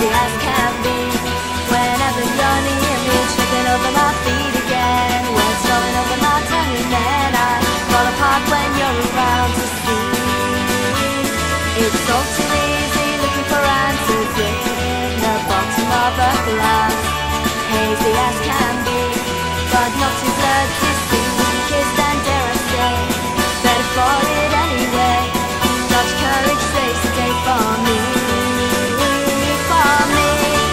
hazy as can be. Whenever you're near me, tripping over my feet again, words flowing over my tongue, and then I fall apart when you're around to see. It's all too easy looking for answers in the bottom of a glass, hazy as can be, but not too blurred to see. Kissed and dare I say, better for it anyway. Such courage, saves the day for me, for me.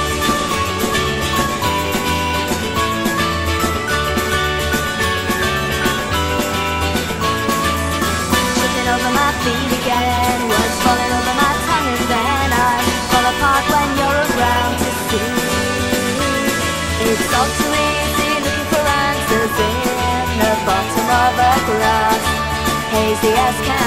Tripping over my feet again, words falling over my tongue, and then I fall apart when you're around to see. It's all too easy looking for answers in the bottom of a glass, hazy as can